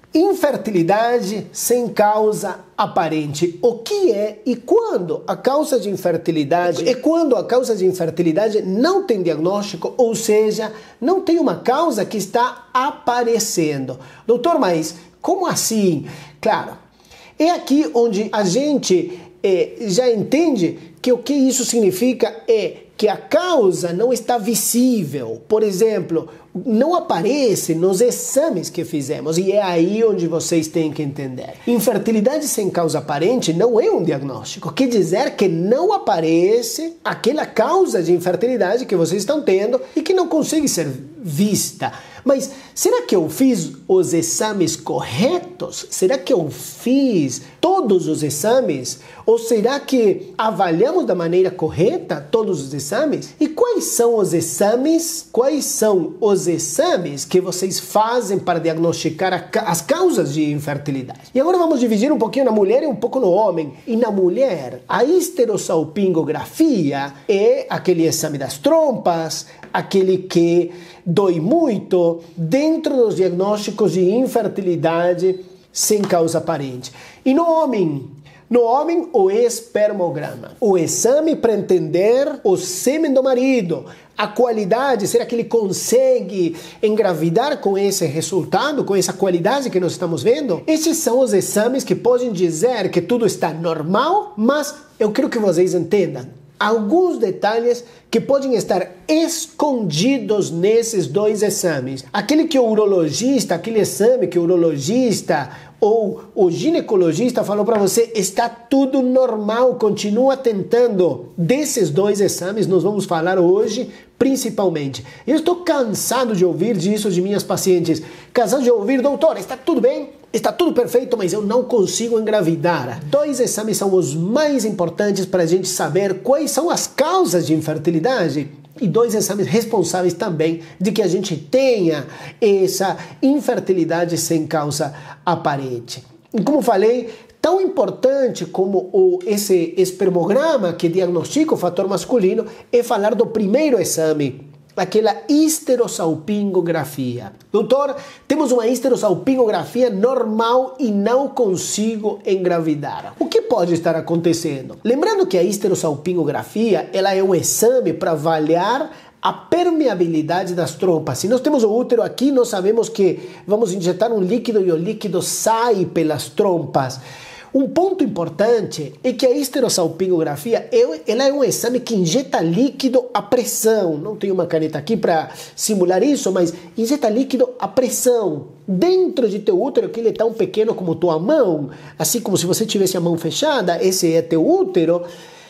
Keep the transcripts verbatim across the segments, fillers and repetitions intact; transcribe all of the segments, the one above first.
Infertilidade sem causa aparente. O que é e quando a causa de infertilidade e quando a causa de infertilidade não tem diagnóstico, ou seja, não tem uma causa que está aparecendo. Doutor, mas como assim? Claro, é aqui onde a gente eh, já entende que o que isso significa é que a causa não está visível. Por exemplo, não aparece nos exames que fizemos, e é aí onde vocês têm que entender. Infertilidade sem causa aparente não é um diagnóstico, quer dizer que não aparece aquela causa de infertilidade que vocês estão tendo e que não consegue ser vista. Mas será que eu fiz os exames corretos? Será que eu fiz todos os exames? Ou será que avaliamos da maneira correta todos os exames? E quais são os exames? Quais são os exames que vocês fazem para diagnosticar a, as causas de infertilidade? E agora vamos dividir um pouquinho na mulher e um pouco no homem. E na mulher, a histerosalpingografia é aquele exame das trompas, aquele que dói muito dentro dos diagnósticos de infertilidade sem causa aparente. E no homem? No homem, o espermograma. O exame para entender o sêmen do marido. A qualidade, será que ele consegue engravidar com esse resultado, com essa qualidade que nós estamos vendo? Esses são os exames que podem dizer que tudo está normal, mas eu quero que vocês entendam alguns detalhes que podem estar escondidos nesses dois exames. Aquele que o urologista, aquele exame que o urologista ou o ginecologista falou para você, está tudo normal, continua tentando. Desses dois exames nós vamos falar hoje, principalmente. Eu estou cansado de ouvir disso de minhas pacientes. Cansado de ouvir, doutor, está tudo bem? Está tudo perfeito, mas eu não consigo engravidar. Dois exames são os mais importantes para a gente saber quais são as causas de infertilidade e dois exames responsáveis também de que a gente tenha essa infertilidade sem causa aparente. E como falei, tão importante como o, esse espermograma que diagnostica o fator masculino é falar do primeiro exame, aquela histerosalpingografia. Doutor, temos uma histerosalpingografia normal e não consigo engravidar. O que pode estar acontecendo? Lembrando que a histerosalpingografia, ela é um exame para avaliar a permeabilidade das trompas. Se nós temos o útero aqui, nós sabemos que vamos injetar um líquido e o líquido sai pelas trompas. Um ponto importante é que a histerosalpingografia ela é um exame que injeta líquido à pressão. Não tenho uma caneta aqui para simular isso, mas injeta líquido à pressão. Dentro de teu útero, que ele é tão pequeno como tua mão, assim como se você tivesse a mão fechada, esse é teu útero.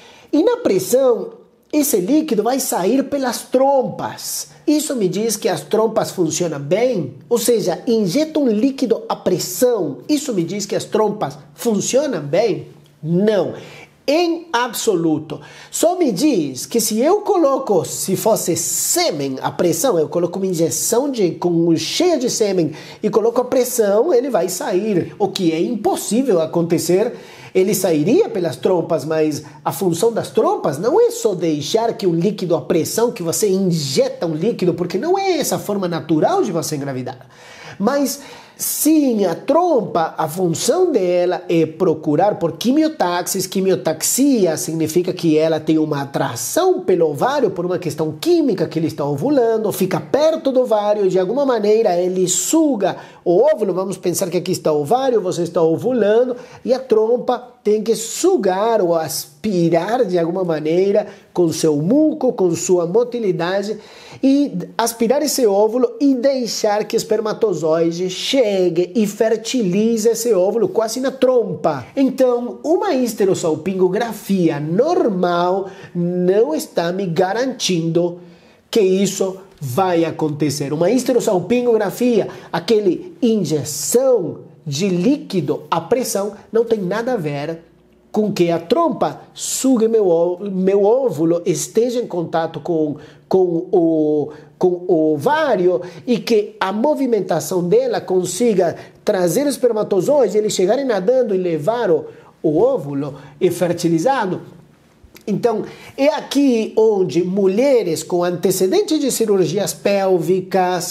E na pressão, esse líquido vai sair pelas trompas. Isso me diz que as trompas funcionam bem? Ou seja, injeta um líquido à pressão. Isso me diz que as trompas funcionam bem? Não, em absoluto. Só me diz que se eu coloco, se fosse sêmen, a pressão, eu coloco uma injeção de, com cheia de sêmen e coloco a pressão, ele vai sair. O que é impossível acontecer. Ele sairia pelas trompas, mas a função das trompas não é só deixar que o líquido à pressão, que você injeta um líquido, porque não é essa forma natural de você engravidar. Mas sim, a trompa, a função dela é procurar por quimiotaxis. Quimiotaxia significa que ela tem uma atração pelo ovário por uma questão química que ele está ovulando, fica perto do ovário e de alguma maneira ele suga o óvulo. Vamos pensar que aqui está o ovário, você está ovulando e a trompa tem que sugar ou aspirar de alguma maneira com seu muco, com sua motilidade e aspirar esse óvulo e deixar que o espermatozoide chegue e fertilize esse óvulo quase na trompa. Então, uma histerosalpingografia normal não está me garantindo que isso vai acontecer. Uma histerosalpingografia, aquele injeção de líquido à pressão, não tem nada a ver com que a trompa sugue meu, meu óvulo, esteja em contato com, com, o, com o ovário e que a movimentação dela consiga trazer o espermatozoide, eles chegarem nadando e levar o, o óvulo e fertilizado. Então, é aqui onde mulheres com antecedentes de cirurgias pélvicas,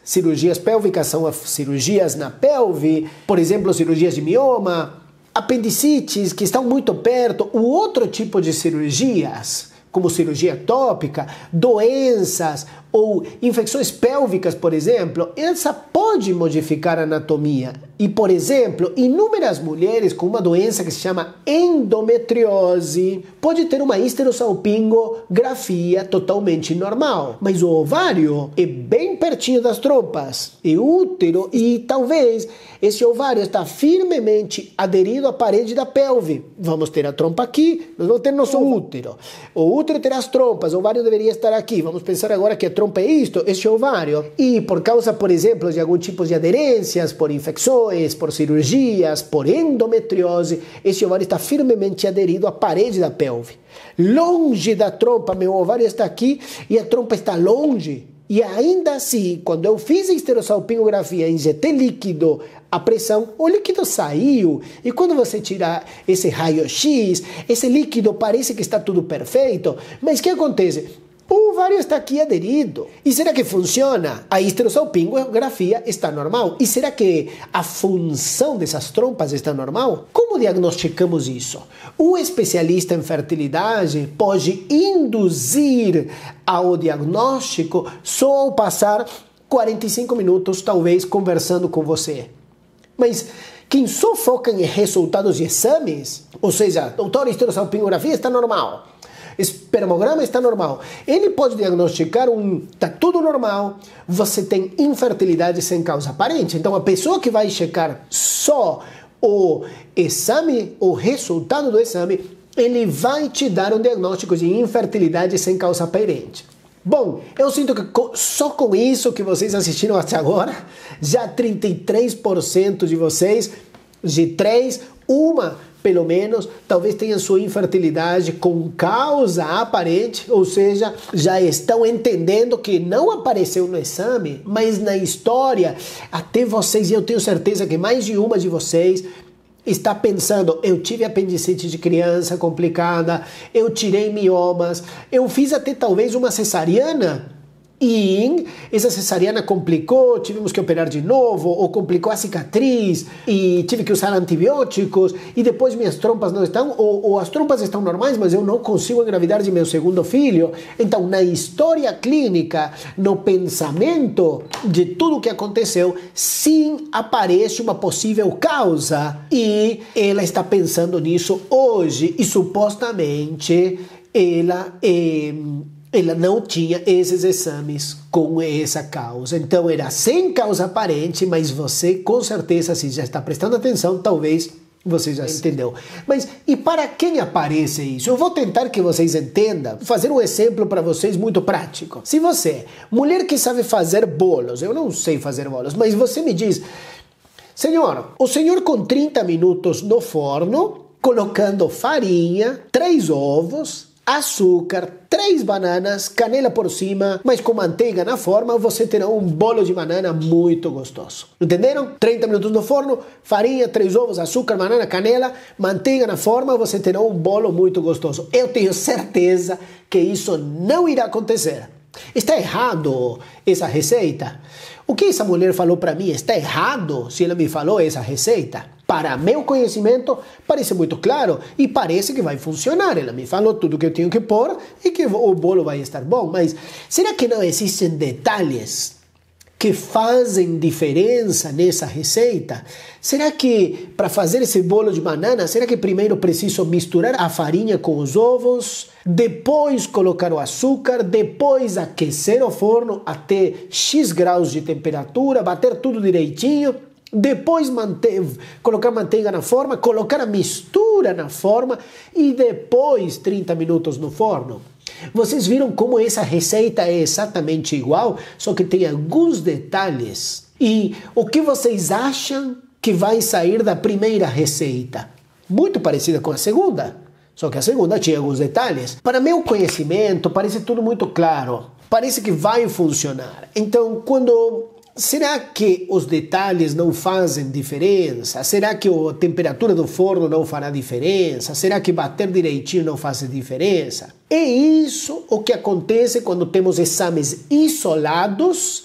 Cirurgias pélvicas são cirurgias na pelve, por exemplo, cirurgias de mioma, apendicites que estão muito perto, o outro tipo de cirurgias, como cirurgia tópica, doenças ou infecções pélvicas, por exemplo, essa pode modificar a anatomia. E, por exemplo, inúmeras mulheres com uma doença que se chama endometriose pode ter uma histerosalpingografia totalmente normal. Mas o ovário é bem pertinho das trompas, e útero, e talvez esse ovário está firmemente aderido à parede da pelve. Vamos ter a trompa aqui, nós vamos ter nosso útero. O útero terá as trompas, o ovário deveria estar aqui. Vamos pensar agora que a trompa é isto, este ovário. E por causa, por exemplo, de algum tipo de aderências, por infecções, por cirurgias, por endometriose, esse ovário está firmemente aderido à parede da pelve. Longe da trompa, meu ovário está aqui e a trompa está longe. E ainda assim, quando eu fiz a histerosalpingografia, injetei líquido, a pressão, o líquido saiu. E quando você tirar esse raio-x, esse líquido parece que está tudo perfeito. Mas o que acontece? O ovário está aqui aderido. E será que funciona? A histerosalpingografia está normal. E será que a função dessas trompas está normal? Como diagnosticamos isso? Um especialista em fertilidade pode induzir ao diagnóstico só ao passar quarenta e cinco minutos, talvez, conversando com você. Mas quem só foca em resultados de exames, ou seja, doutor, a histerosalpingografia está normal, espermograma está normal, ele pode diagnosticar um, está tudo normal, você tem infertilidade sem causa aparente. Então a pessoa que vai checar só o exame, o resultado do exame, ele vai te dar um diagnóstico de infertilidade sem causa aparente. Bom, eu sinto que só com isso que vocês assistiram até agora, já trinta e três por cento de vocês, de três, uma pelo menos, talvez tenham sua infertilidade com causa aparente, ou seja, já estão entendendo que não apareceu no exame, mas na história, até vocês, e eu tenho certeza que mais de uma de vocês está pensando, eu tive apendicite de criança complicada, eu tirei miomas, eu fiz até talvez uma cesariana e essa cesariana complicou, tivemos que operar de novo, ou complicou a cicatriz e tive que usar antibióticos e depois minhas trompas não estão, ou, ou as trompas estão normais, mas eu não consigo engravidar de meu segundo filho. Então, na história clínica, no pensamento de tudo o que aconteceu, sim aparece uma possível causa e ela está pensando nisso hoje e supostamente ela é... ela não tinha esses exames com essa causa. Então era sem causa aparente, mas você com certeza, se já está prestando atenção, talvez você já entendeu. Mas e para quem aparece isso? Eu vou tentar que vocês entendam, fazer um exemplo para vocês muito prático. Se você, mulher que sabe fazer bolos, eu não sei fazer bolos, mas você me diz, senhor, o senhor com trinta minutos no forno, colocando farinha, três ovos, açúcar, três bananas, canela por cima, mas com manteiga na forma, você terá um bolo de banana muito gostoso. Entenderam? trinta minutos no forno, farinha, três ovos, açúcar, banana, canela, manteiga na forma, você terá um bolo muito gostoso. Eu tenho certeza que isso não irá acontecer. Está errado essa receita? O que essa mulher falou para mim está errado se ela me falou essa receita? Para meu conhecimento, parece muito claro e parece que vai funcionar. Ela me falou tudo que eu tenho que pôr e que o bolo vai estar bom. Mas será que não existem detalhes que fazem diferença nessa receita? Será que para fazer esse bolo de banana, será que primeiro preciso misturar a farinha com os ovos, depois colocar o açúcar, depois aquecer o forno até X graus de temperatura, bater tudo direitinho, depois mante- colocar manteiga na forma, colocar a mistura na forma e depois trinta minutos no forno? Vocês viram como essa receita é exatamente igual, só que tem alguns detalhes. E o que vocês acham que vai sair da primeira receita? Muito parecida com a segunda, só que a segunda tinha alguns detalhes. Para meu conhecimento, parece tudo muito claro. Parece que vai funcionar. Então, quando... será que os detalhes não fazem diferença? Será que a temperatura do forno não fará diferença? Será que bater direitinho não faz diferença? É isso o que acontece quando temos exames isolados,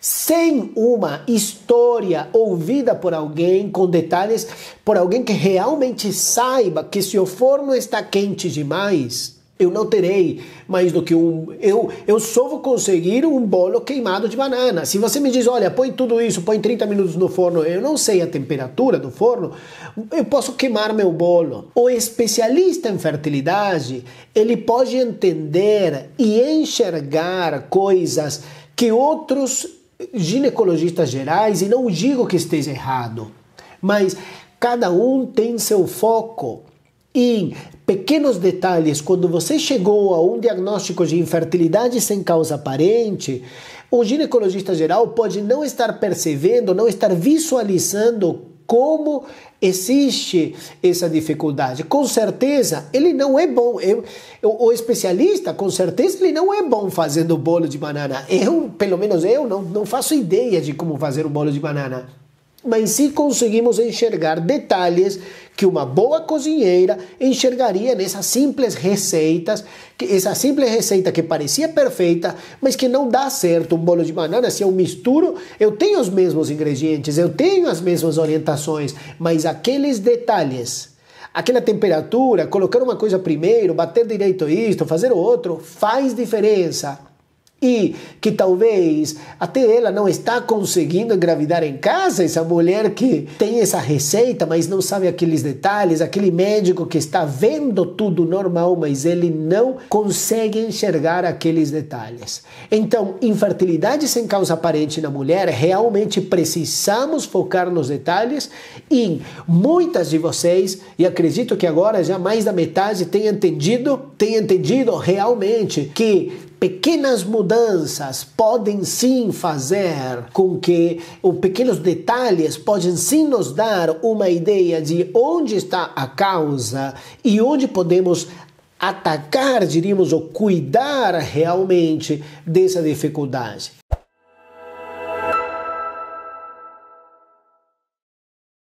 sem uma história ouvida por alguém, com detalhes, por alguém que realmente saiba que se o forno está quente demais, eu não terei mais do que um... Eu, eu só vou conseguir um bolo queimado de banana. Se você me diz, olha, põe tudo isso, põe trinta minutos no forno, eu não sei a temperatura do forno, eu posso queimar meu bolo. O especialista em fertilidade, ele pode entender e enxergar coisas que outros ginecologistas gerais, e não digo que esteja errado, mas cada um tem seu foco. Em pequenos detalhes, quando você chegou a um diagnóstico de infertilidade sem causa aparente, o ginecologista geral pode não estar percebendo, não estar visualizando como existe essa dificuldade. Com certeza, ele não é bom. Eu, o especialista, com certeza, ele não é bom fazendo bolo de banana. Eu, pelo menos eu, não, não faço ideia de como fazer um bolo de banana. Mas se conseguimos enxergar detalhes que uma boa cozinheira enxergaria nessas simples receitas, que essa simples receita que parecia perfeita, mas que não dá certo um bolo de banana, se eu misturo, eu tenho os mesmos ingredientes, eu tenho as mesmas orientações, mas aqueles detalhes, aquela temperatura, colocar uma coisa primeiro, bater direito isto, fazer o outro, faz diferença. E que talvez até ela não está conseguindo engravidar em casa, essa mulher que tem essa receita, mas não sabe aqueles detalhes, aquele médico que está vendo tudo normal, mas ele não consegue enxergar aqueles detalhes. Então, infertilidade sem causa aparente na mulher, realmente precisamos focar nos detalhes, e muitas de vocês, e acredito que agora já mais da metade tenha entendido, tenha entendido realmente que pequenas mudanças podem sim fazer com que, ou pequenos detalhes podem sim nos dar uma ideia de onde está a causa e onde podemos atacar, diríamos, ou cuidar realmente dessa dificuldade.